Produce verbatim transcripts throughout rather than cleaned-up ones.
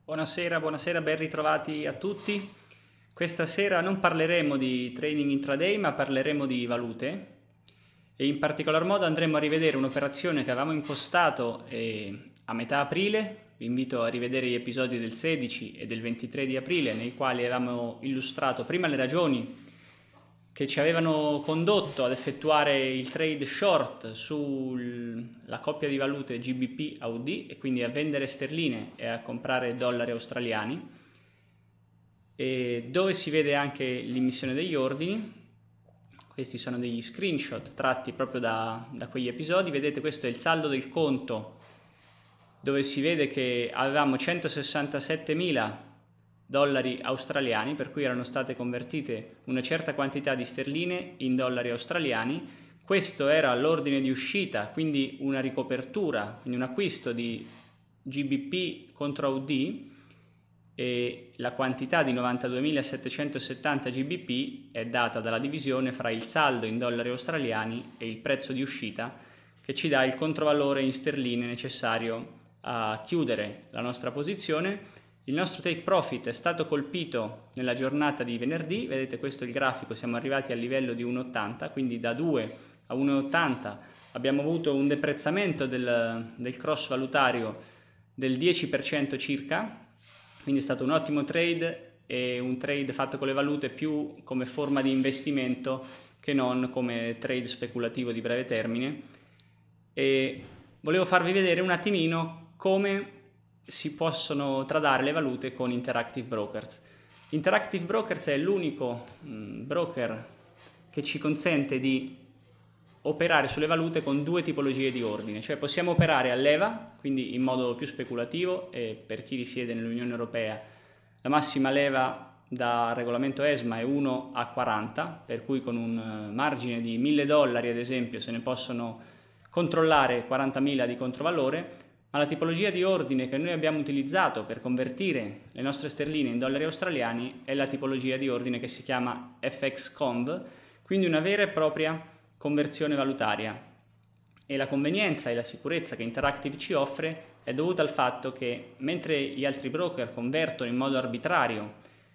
Buonasera, buonasera, ben ritrovati a tutti. Questa sera non parleremo di trading intraday, ma parleremo di valute e in particolar modo andremo a rivedere un'operazione che avevamo impostato eh, a metà aprile. Vi invito a rivedere gli episodi del sedici e del ventitré di aprile, nei quali avevamo illustrato prima le ragioni che ci avevano condotto ad effettuare il trade short sulla coppia di valute G B P A U D e quindi a vendere sterline e a comprare dollari australiani, e dove si vede anche l'immissione degli ordini. Questi sono degli screenshot tratti proprio da, da quegli episodi. Vedete, questo è il saldo del conto, dove si vede che avevamo centosessantasettemila dollari australiani, per cui erano state convertite una certa quantità di sterline in dollari australiani. Questo era l'ordine di uscita, quindi una ricopertura, quindi un acquisto di G B P contro A U D, e la quantità di novantaduemilasettecentosettanta G B P è data dalla divisione fra il saldo in dollari australiani e il prezzo di uscita, che ci dà il controvalore in sterline necessario a chiudere la nostra posizione. Il nostro take profit è stato colpito nella giornata di venerdì. Vedete, questo è il grafico, siamo arrivati al livello di uno virgola ottanta, quindi da due a uno virgola ottanta abbiamo avuto un deprezzamento del, del cross valutario del dieci per cento circa, quindi è stato un ottimo trade, e un trade fatto con le valute più come forma di investimento che non come trade speculativo di breve termine. E volevo farvi vedere un attimino come si possono tradare le valute con Interactive Brokers. Interactive Brokers è l'unico mh, broker che ci consente di operare sulle valute con due tipologie di ordine, cioè possiamo operare a leva, quindi in modo più speculativo, e per chi risiede nell'Unione Europea la massima leva da regolamento ESMA è uno a quaranta, per cui con un margine di mille dollari ad esempio se ne possono controllare quarantamila di controvalore. Ma la tipologia di ordine che noi abbiamo utilizzato per convertire le nostre sterline in dollari australiani è la tipologia di ordine che si chiama F X Conv, quindi una vera e propria conversione valutaria. E la convenienza e la sicurezza che Interactive ci offre è dovuta al fatto che, mentre gli altri broker convertono in modo arbitrario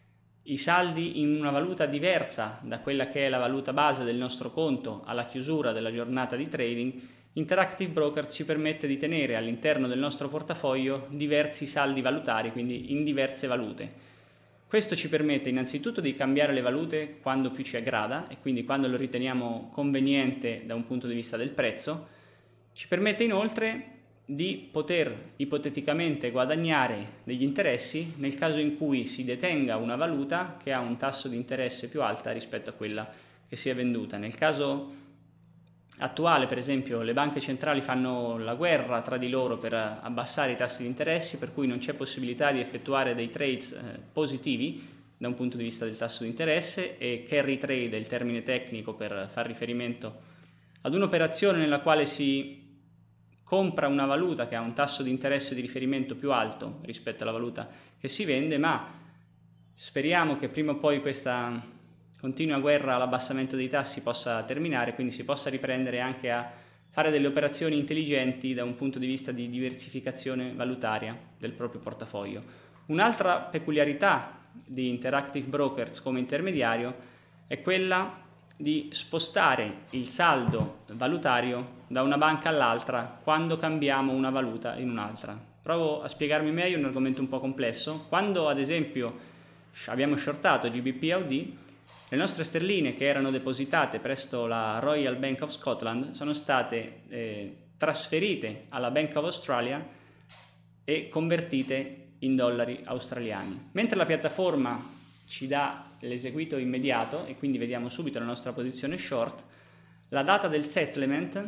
i saldi in una valuta diversa da quella che è la valuta base del nostro conto alla chiusura della giornata di trading, Interactive Brokers ci permette di tenere all'interno del nostro portafoglio diversi saldi valutari, quindi in diverse valute. Questo ci permette innanzitutto di cambiare le valute quando più ci aggrada, e quindi quando lo riteniamo conveniente da un punto di vista del prezzo. Ci permette inoltre di poter ipoteticamente guadagnare degli interessi nel caso in cui si detenga una valuta che ha un tasso di interesse più alta rispetto a quella che si è venduta. Nel caso attuale, per esempio, le banche centrali fanno la guerra tra di loro per abbassare i tassi di interessi, per cui non c'è possibilità di effettuare dei trades eh, positivi da un punto di vista del tasso di interesse, e carry trade è il termine tecnico per far riferimento ad un'operazione nella quale si compra una valuta che ha un tasso di interesse di riferimento più alto rispetto alla valuta che si vende, ma speriamo che prima o poi questa continua guerra all'abbassamento dei tassi possa terminare, quindi si possa riprendere anche a fare delle operazioni intelligenti da un punto di vista di diversificazione valutaria del proprio portafoglio. Un'altra peculiarità di Interactive Brokers come intermediario è quella di spostare il saldo valutario da una banca all'altra quando cambiamo una valuta in un'altra. Provo a spiegarmi meglio, è un argomento un po' complesso. Quando ad esempio abbiamo shortato G B P A U D, le nostre sterline che erano depositate presso la Royal Bank of Scotland sono state eh, trasferite alla Bank of Australia e convertite in dollari australiani. Mentre la piattaforma ci dà l'eseguito immediato e quindi vediamo subito la nostra posizione short, la data del settlement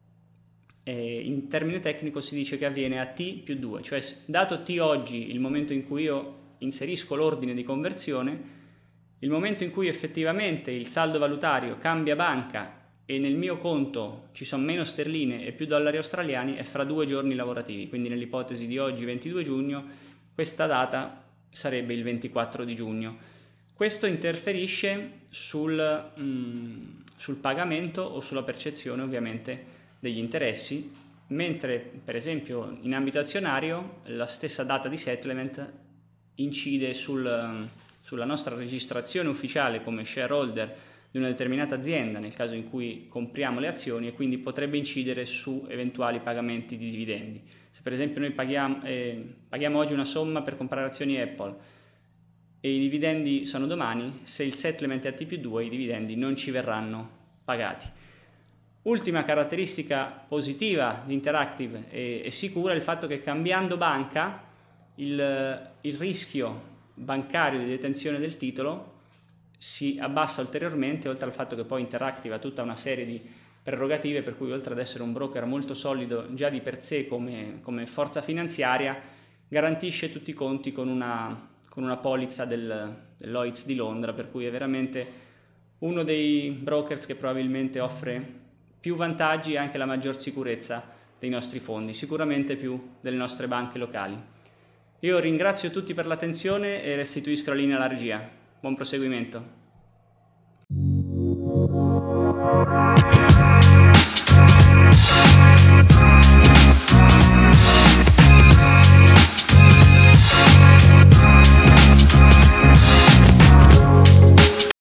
eh, in termine tecnico si dice che avviene a T più due, cioè dato T oggi, il momento in cui io inserisco l'ordine di conversione, il momento in cui effettivamente il saldo valutario cambia banca e nel mio conto ci sono meno sterline e più dollari australiani è fra due giorni lavorativi, quindi nell'ipotesi di oggi ventidue giugno, questa data sarebbe il ventiquattro di giugno. Questo interferisce sul, mm, sul pagamento o sulla percezione ovviamente degli interessi, mentre per esempio in ambito azionario la stessa data di settlement incide sul, sulla nostra registrazione ufficiale come shareholder di una determinata azienda nel caso in cui compriamo le azioni, e quindi potrebbe incidere su eventuali pagamenti di dividendi. Se per esempio noi paghiamo, eh, paghiamo oggi una somma per comprare azioni Apple e i dividendi sono domani, se il settlement è a T più due i dividendi non ci verranno pagati. Ultima caratteristica positiva di Interactive e, e sicura è il fatto che cambiando banca il, il rischio bancario di detenzione del titolo si abbassa ulteriormente, oltre al fatto che poi Interactive ha tutta una serie di prerogative per cui, oltre ad essere un broker molto solido già di per sé come, come forza finanziaria, garantisce tutti i conti con una, con una polizza del, del Lloyds di Londra, per cui è veramente uno dei brokers che probabilmente offre più vantaggi e anche la maggior sicurezza dei nostri fondi, sicuramente più delle nostre banche locali. Io ringrazio tutti per l'attenzione e restituisco la linea alla regia. Buon proseguimento.